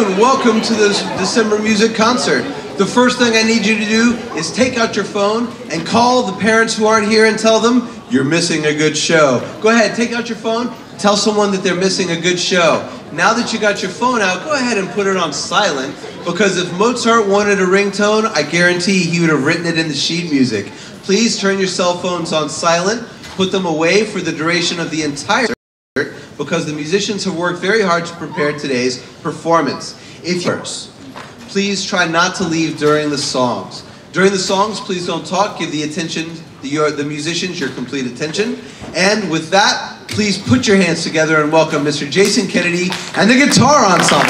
afternoon. Welcome to this December music concert. The first thing I need you to do is take out your phone and call the parents who aren't here and tell them you're missing a good show. Go ahead, take out your phone, tell someone that they're missing a good show. Now that you got your phone out, go ahead and put it on silent, because if Mozart wanted a ringtone, I guarantee he would have written it in the sheet music. Please turn your cell phones on silent, put them away for the duration of the entire concert, because the musicians have worked very hard to prepare today's performance. If you're please try not to leave during the songs. During the songs, please don't talk. Give the musicians your complete attention. And with that, please put your hands together and welcome Mr. Jason Kennedy and the Guitar Ensemble.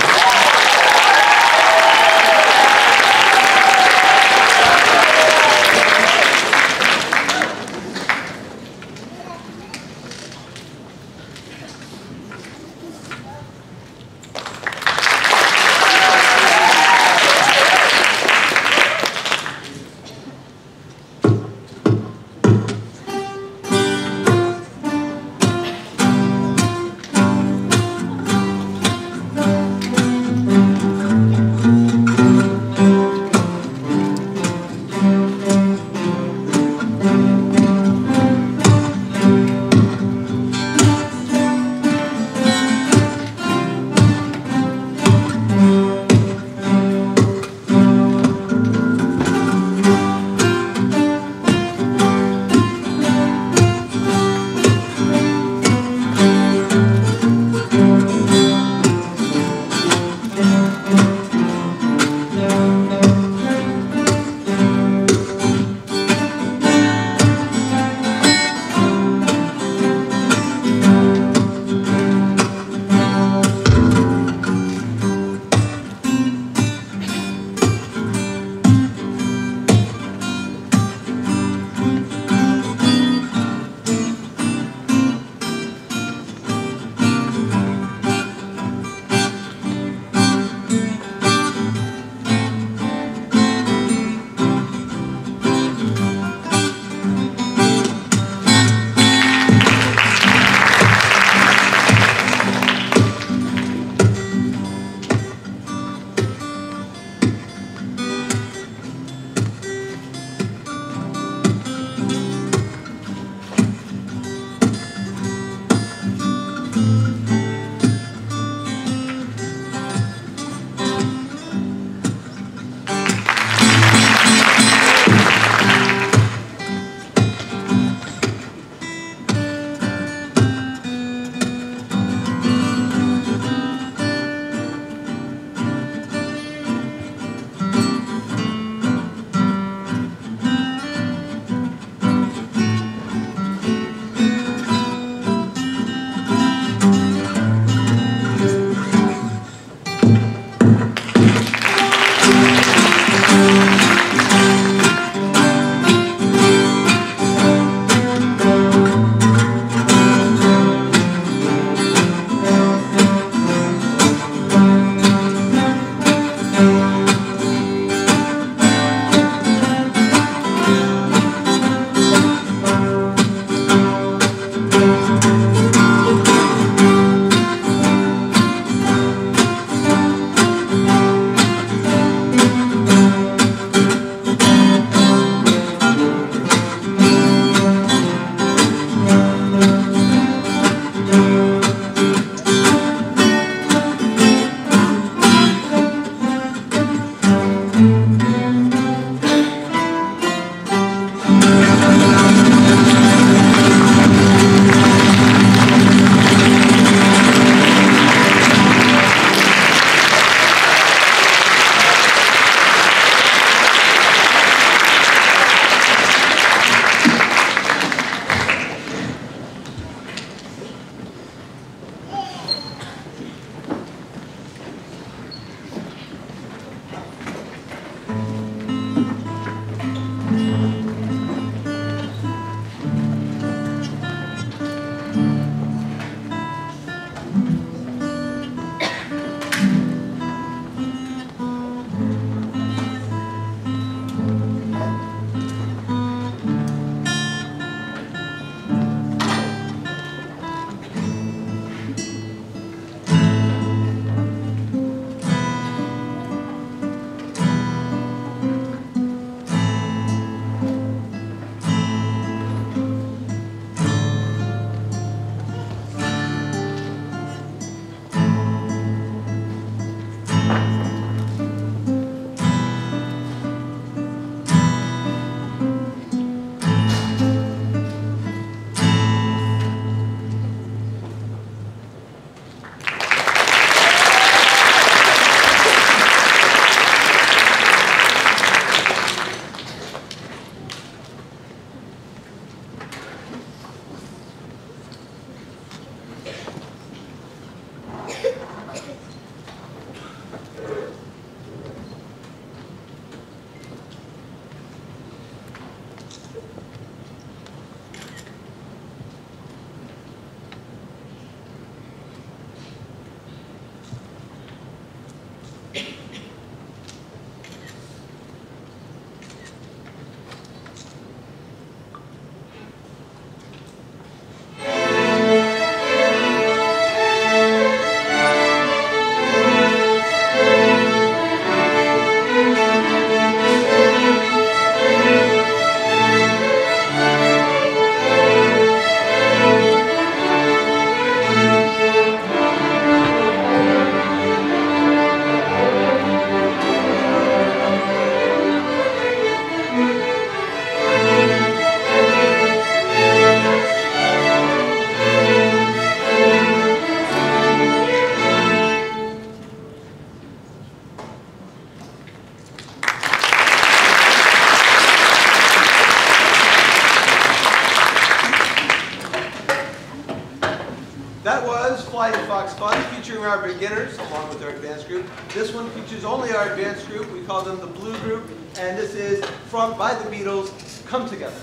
Fighting Fox Fun, featuring our beginners along with our advanced group. This one features only our advanced group. We call them the Blue Group, and this is by the Beatles, Come Together.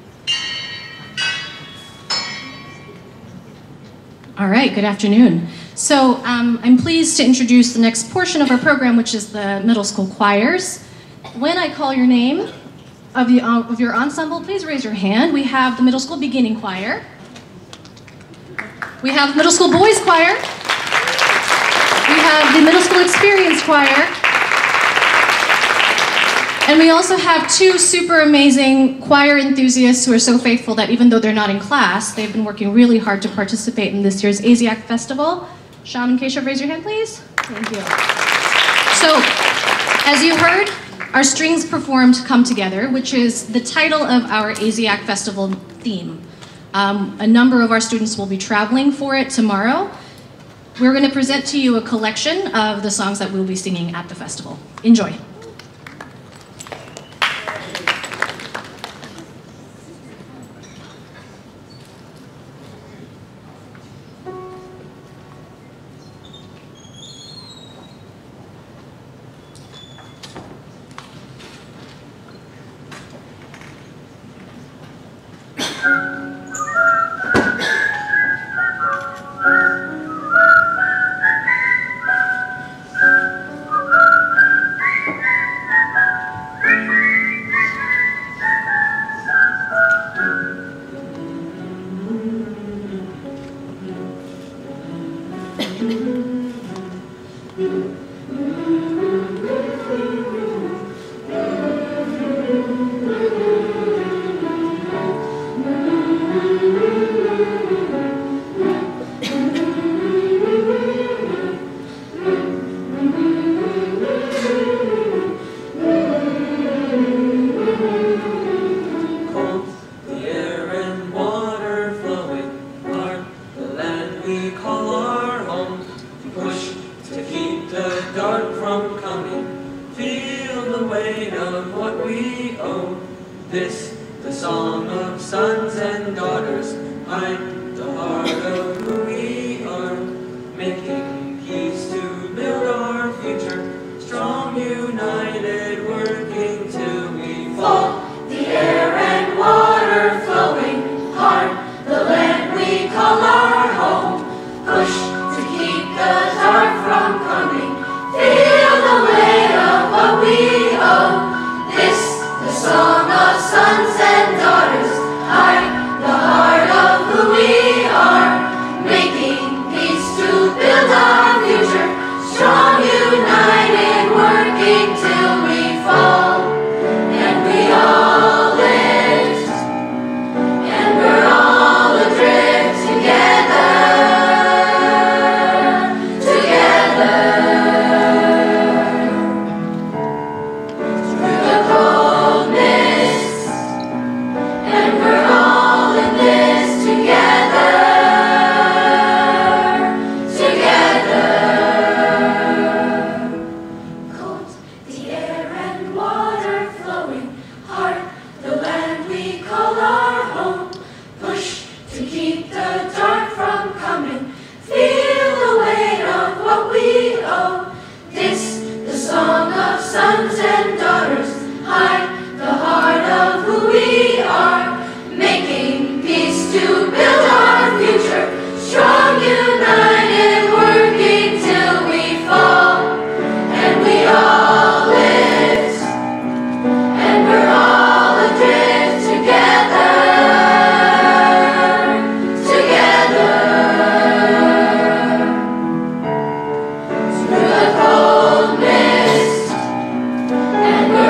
All right, good afternoon. So I'm pleased to introduce the next portion of our program, which is the middle school choirs. When I call your name of your ensemble, please raise your hand. We have the middle school beginning choir. We have middle school boys choir. We have the middle school experience choir. And we also have two super amazing choir enthusiasts who are so faithful that even though they're not in class, they've been working really hard to participate in this year's ASIAC Festival. Sham and Keshav, raise your hand, please. Thank you. So, as you heard, our strings performed Come Together, which is the title of our ASIAC Festival theme. A number of our students will be traveling for it tomorrow. We're going to present to you a collection of the songs that we'll be singing at the festival. Enjoy.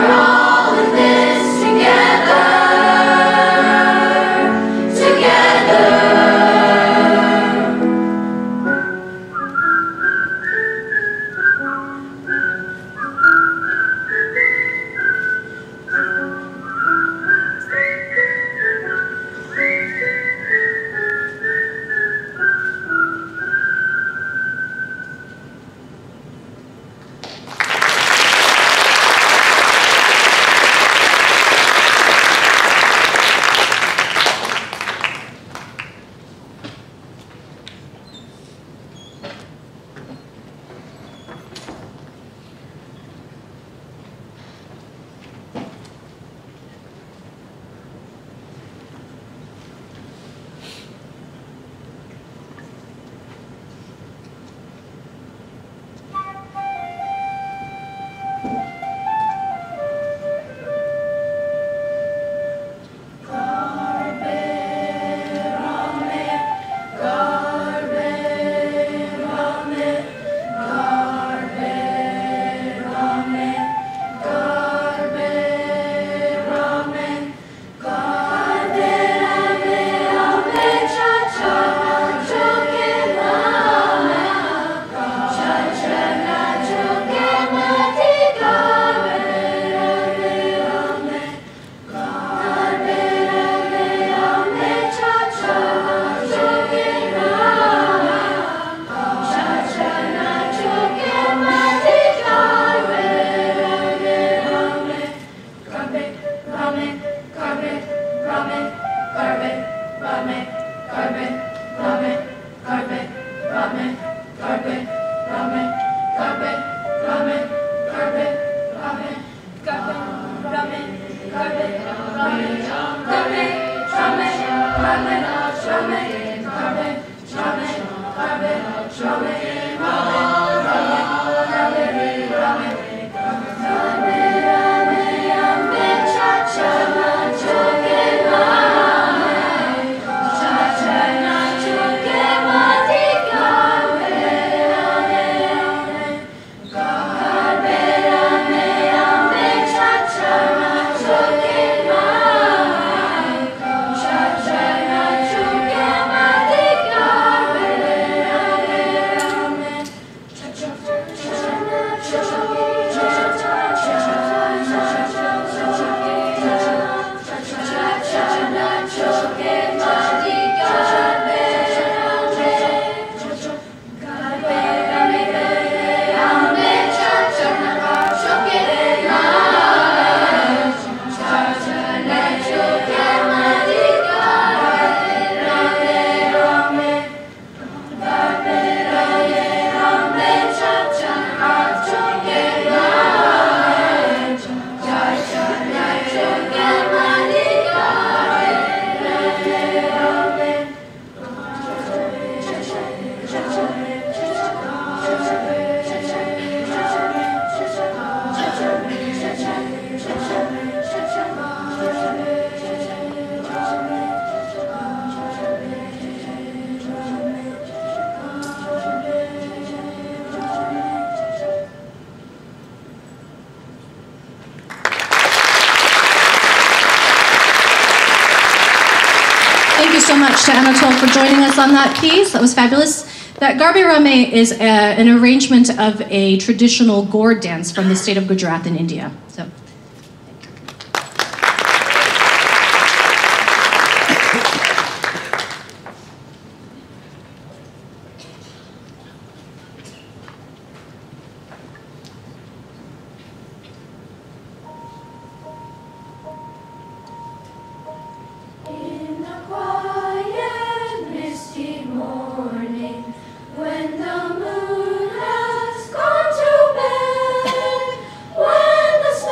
Together. Thank you so much to Anatol for joining us on that piece. That was fabulous. That Garbe Rame is an arrangement of a traditional gourd dance from the state of Gujarat in India. So. When the moon has gone to bed, when the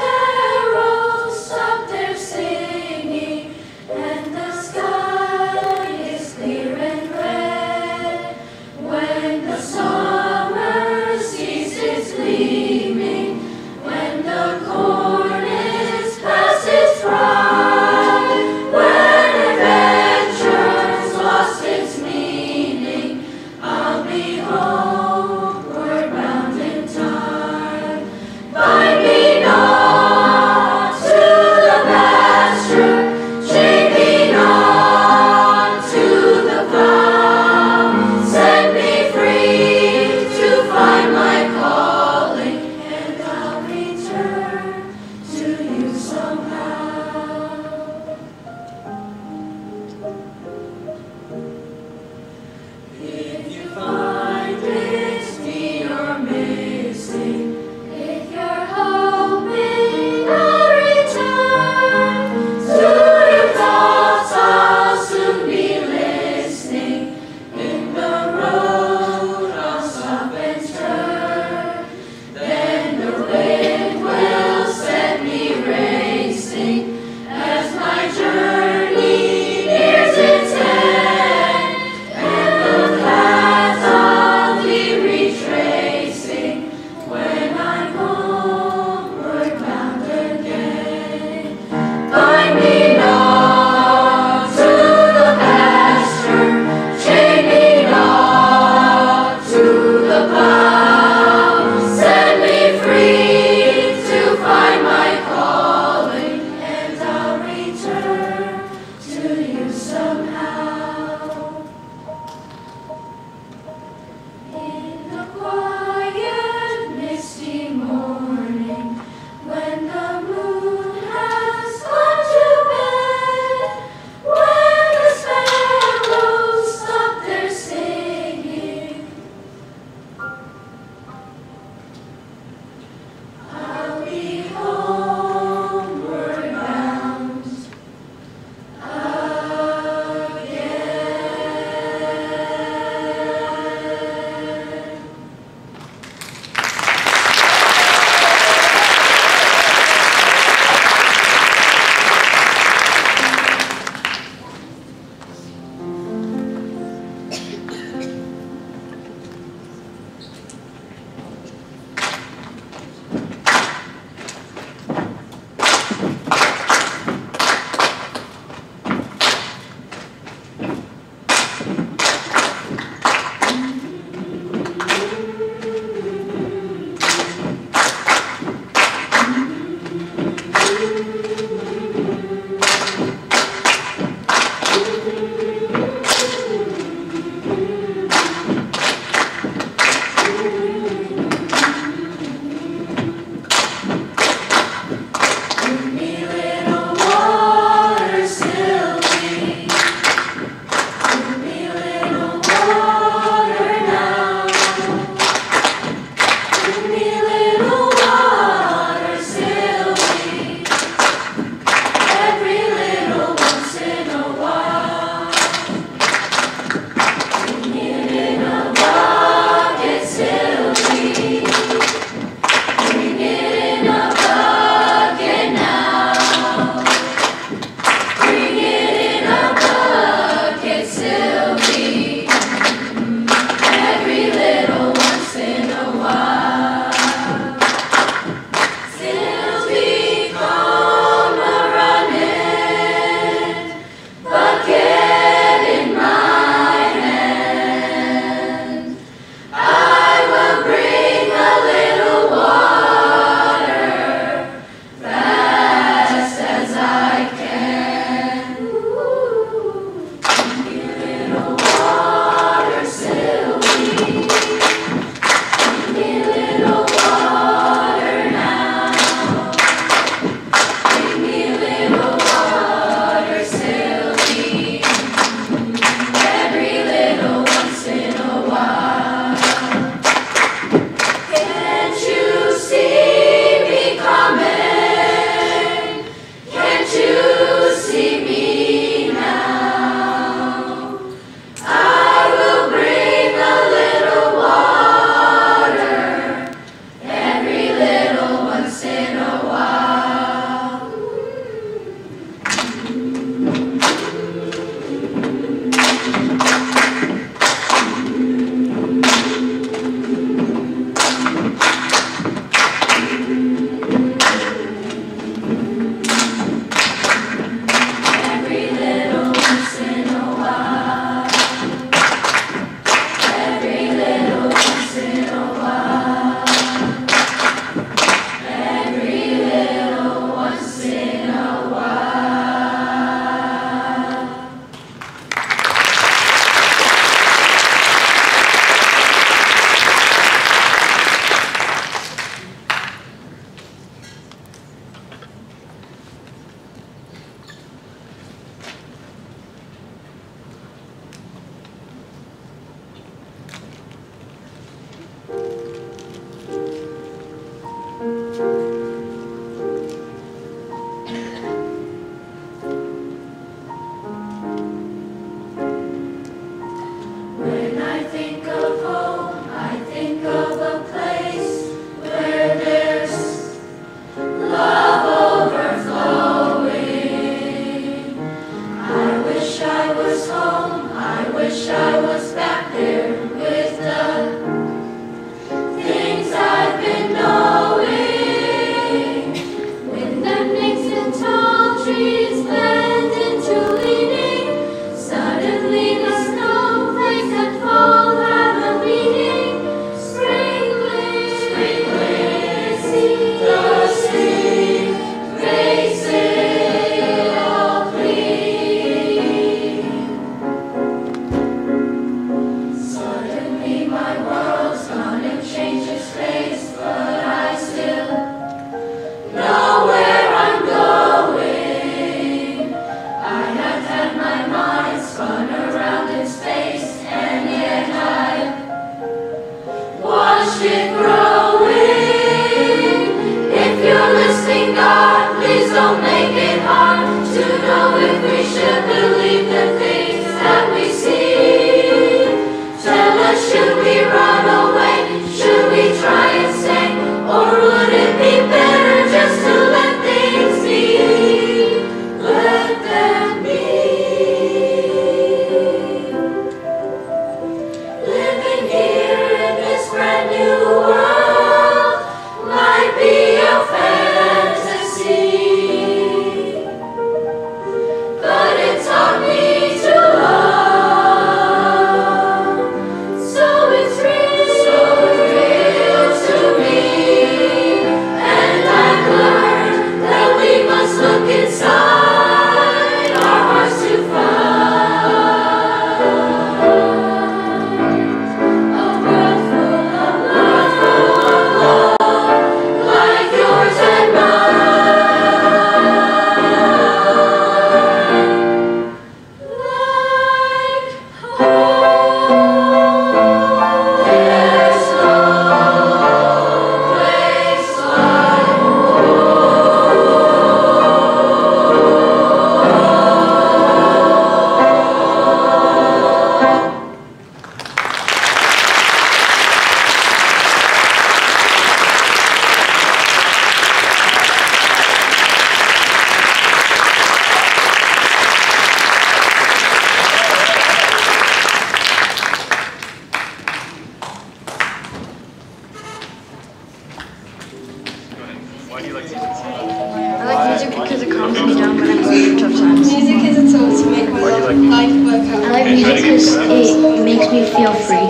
like music because it calms me down when I'm going through tough times. Music is a tool to make my life work out. I like music because it makes me feel free.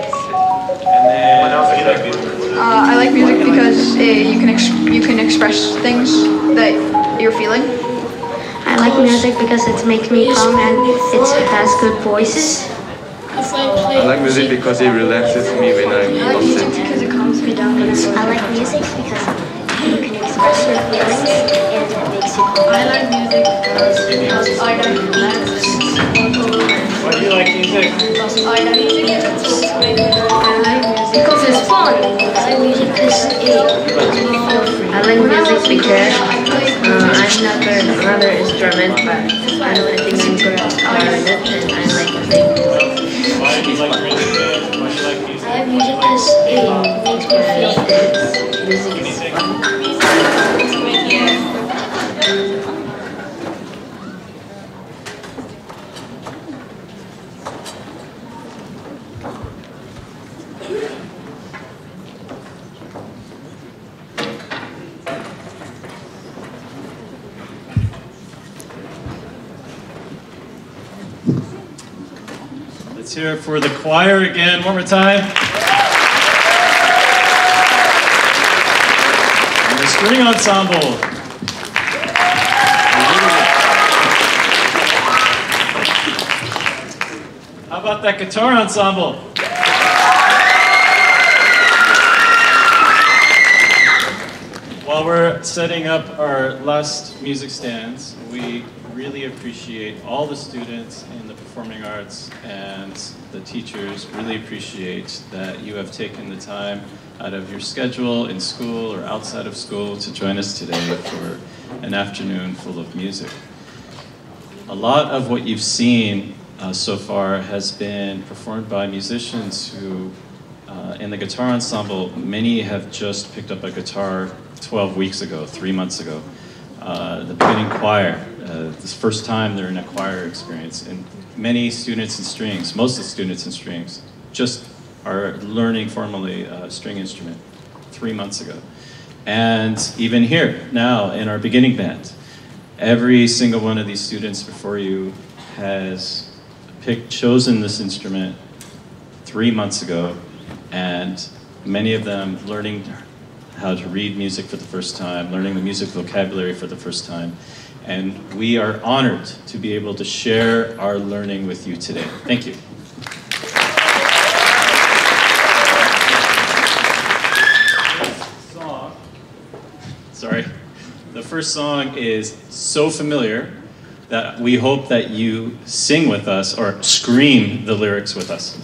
I like music because you can express things that you're feeling. I like music because it makes me calm and it has good voices. I like music because it relaxes me when I'm I like music upset. because it calms me down when I'm going. I like music because you can express your feelings and it makes you calm. I like music because I don't relax. Why do you like music? I like music is a tool to make my life. I like music because it's fun. I like music because it makes me feel free. I like music because my mother is German, but I don't think I'm good at it, and I like playing music. Why do you like music? Why do you like music? I like music because it makes me feel good. Music is fun. Let's hear it for the choir again, one more time. And the string ensemble. How about that guitar ensemble? While we're setting up our last music stands, we really appreciate all the students in the performing arts and the teachers. Really appreciate that you have taken the time out of your schedule in school or outside of school to join us today for an afternoon full of music. A lot of what you've seen so far has been performed by musicians who, in the guitar ensemble, many have just picked up a guitar 12 weeks ago, 3 months ago. The beginning choir, this first time they're in a choir experience, and many students in strings, most of the students in strings, just are learning formally a string instrument 3 months ago. And even here, now, in our beginning band, every single one of these students before you has chosen this instrument 3 months ago, and many of them learning how to read music for the first time, learning the music vocabulary for the first time. And we are honored to be able to share our learning with you today. Thank you. The first song is so familiar that we hope that you sing with us or scream the lyrics with us.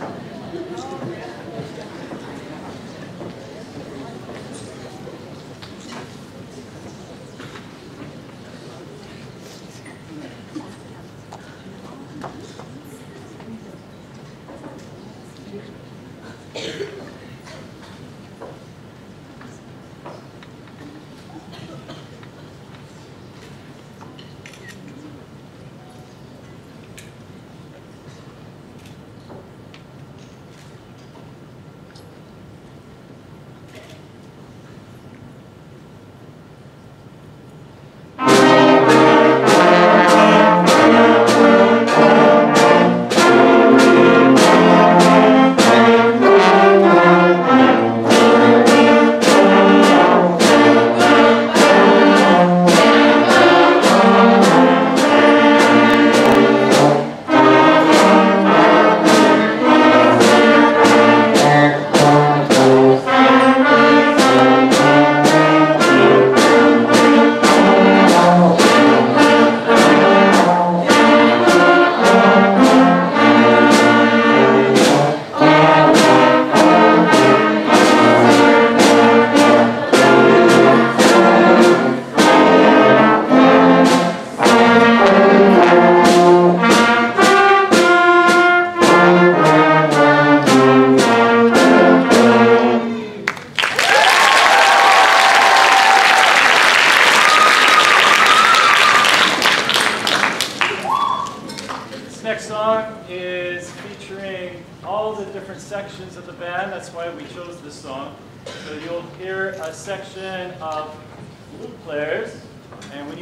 Sections of the band. That's why we chose this song. So you'll hear a section of flute players,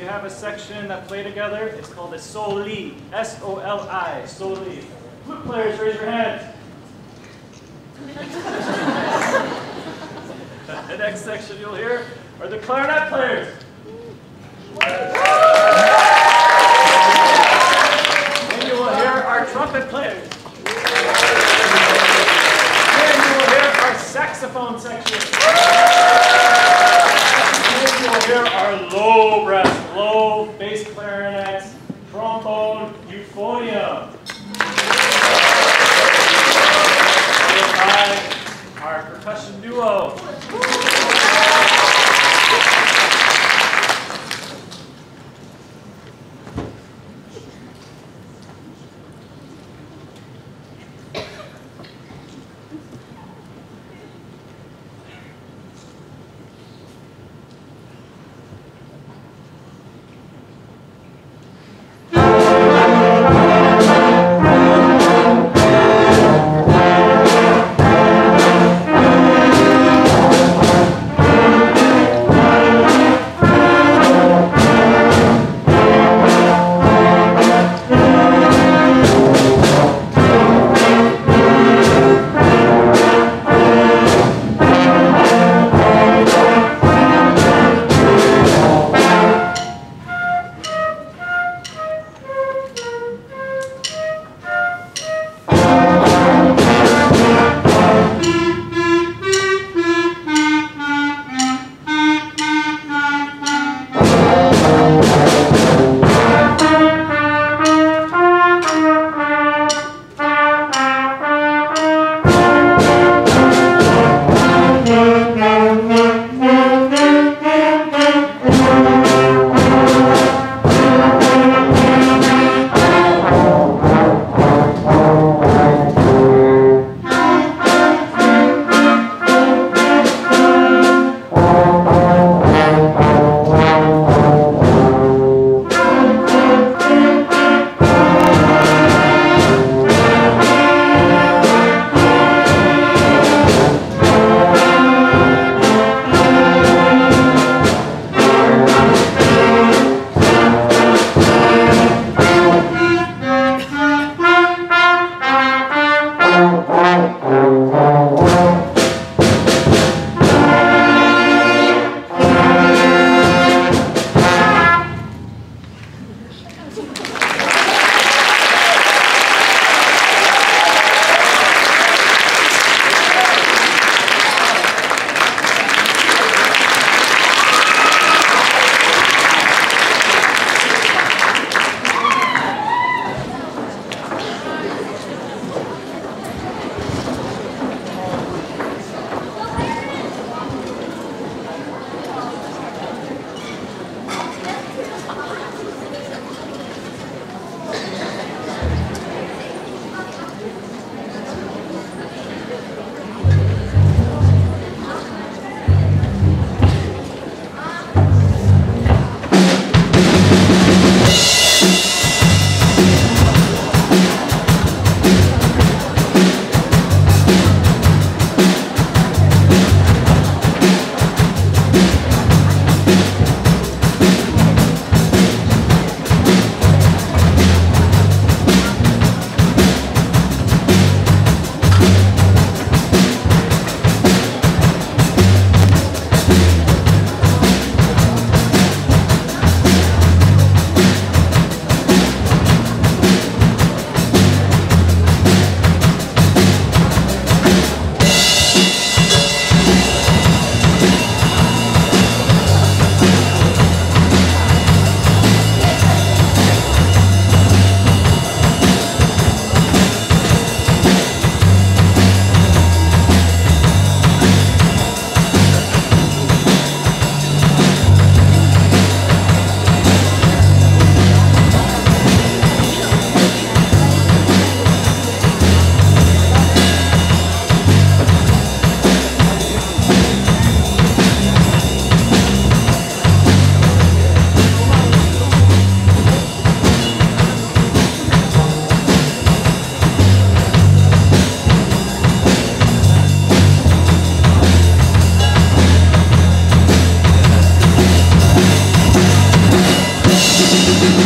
have a section that play together. It's called a soli, S-O-L-I, soli. Flute players, raise your hands. The next section you'll hear are the clarinet players. Then you will hear our trumpet players. Then you will hear our saxophone section. Then you will hear our low brass, low bass clarinet, trombone, euphonium. Followed by our percussion duo.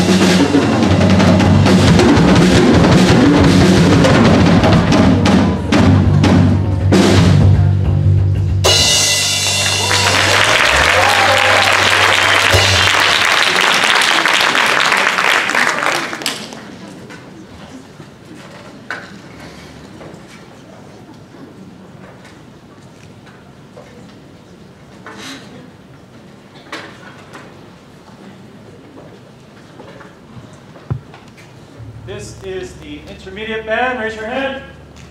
This is the intermediate band. Raise your hand.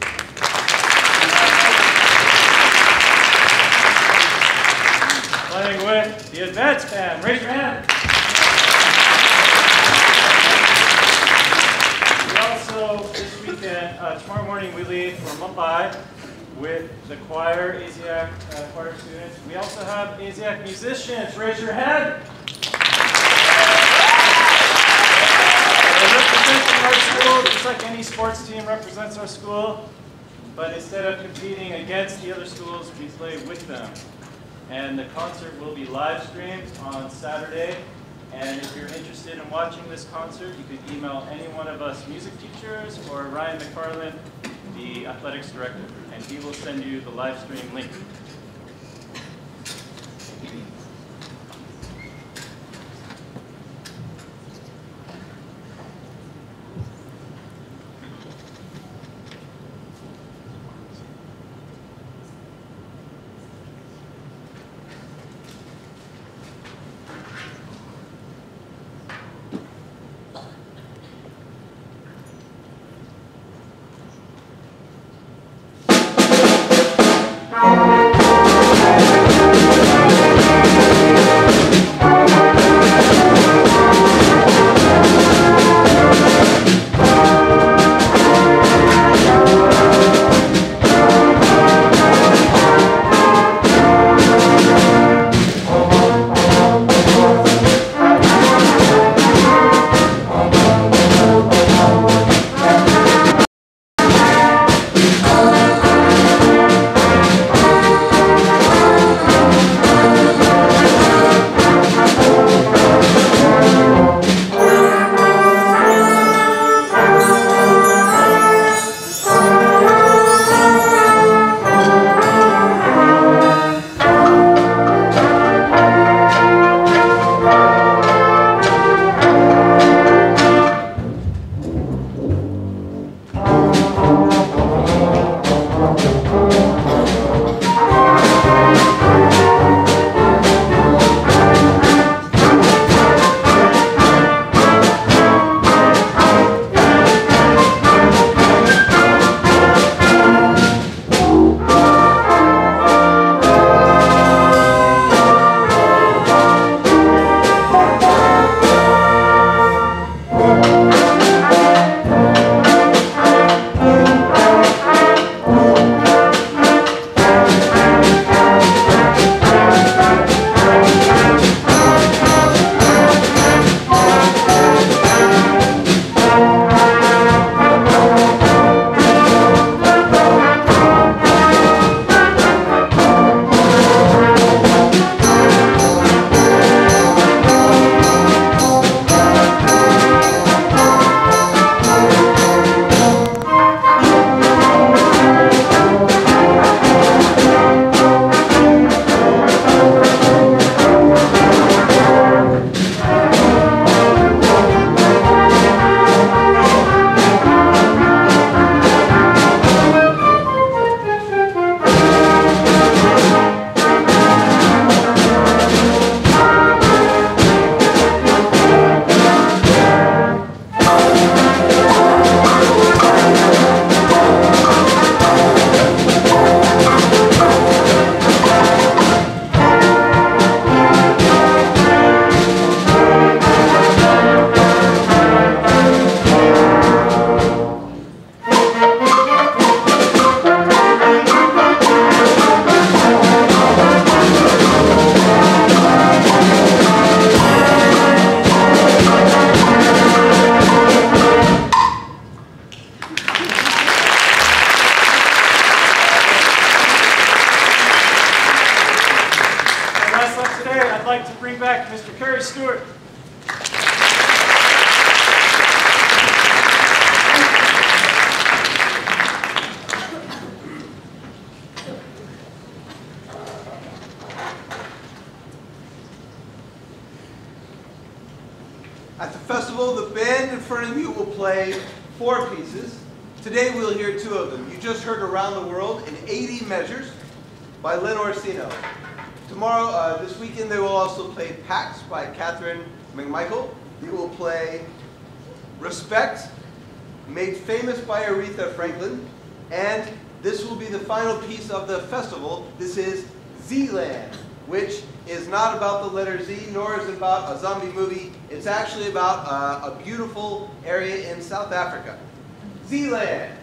Playing with the advanced band. Raise your hand. We also, this weekend, tomorrow morning, we leave for Mumbai with the choir, ASIAC choir students. We also have ASIAC musicians. Raise your hand. Our school, just like any sports team represents our school, but instead of competing against the other schools, we play with them. And the concert will be live streamed on Saturday. And if you're interested in watching this concert, you could email any one of us music teachers or Ryan McFarland, the athletics director, and he will send you the live stream link. I'd like to bring back Mr. Kerry Stewart. At the festival, the band in front of you will play 4 pieces. Today we'll hear 2 of them. You just heard Around the World in 80 Measures by Lynn Orsino. Tomorrow, this weekend, they will also play Pax by Catherine McMichael. They will play Respect, made famous by Aretha Franklin. And this will be the final piece of the festival. This is Zealand, which is not about the letter Z, nor is it about a zombie movie. It's actually about a beautiful area in South Africa. Zealand.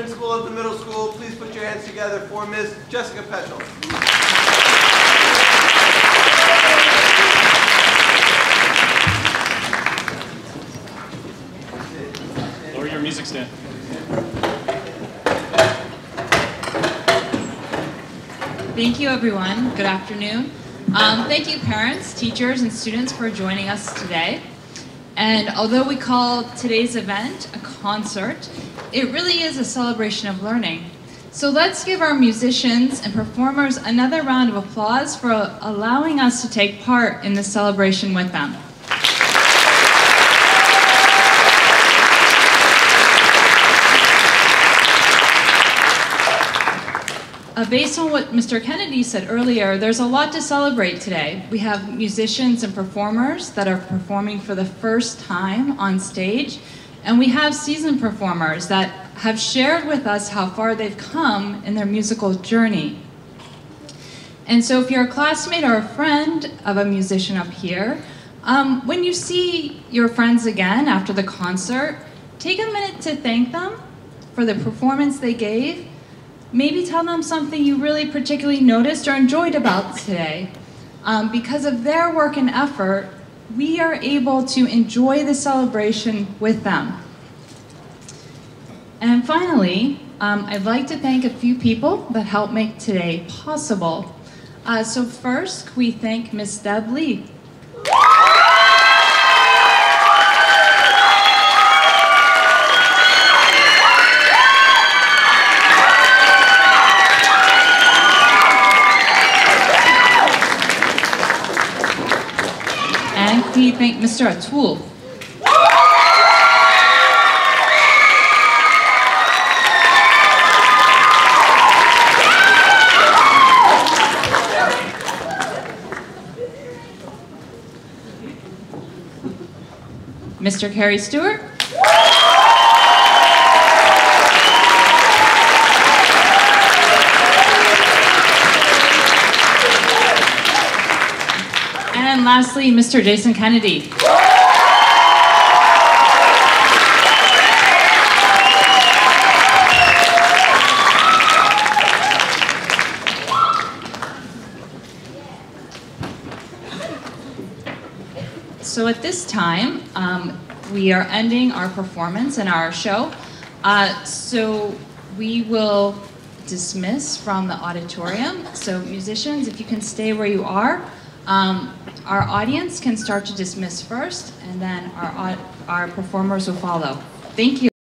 principal of the middle school, please put your hands together for Ms. Jessica Peschel. Lower your music stand. Thank you, everyone. Good afternoon. Thank you, parents, teachers, and students for joining us today. And although we call today's event a concert, it really is a celebration of learning. So let's give our musicians and performers another round of applause for allowing us to take part in this celebration with them. Based on what Mr. Kennedy said earlier, there's a lot to celebrate today. We have musicians and performers that are performing for the first time on stage, and we have seasoned performers that have shared with us how far they've come in their musical journey. And so if you're a classmate or a friend of a musician up here, when you see your friends again after the concert, take a minute to thank them for the performance they gave. Maybe tell them something you really particularly noticed or enjoyed about today. Because of their work and effort, we are able to enjoy the celebration with them. And finally, I'd like to thank a few people that helped make today possible. So first, we thank Ms. Deb Lee. We thank Mr. Atul. Mr. Carey Stewart. And lastly, Mr. Jason Kennedy. So at this time, we are ending our performance and our show. So we will dismiss from the auditorium. So musicians, if you can stay where you are. Our audience can start to dismiss first, and then our performers will follow. Thank you.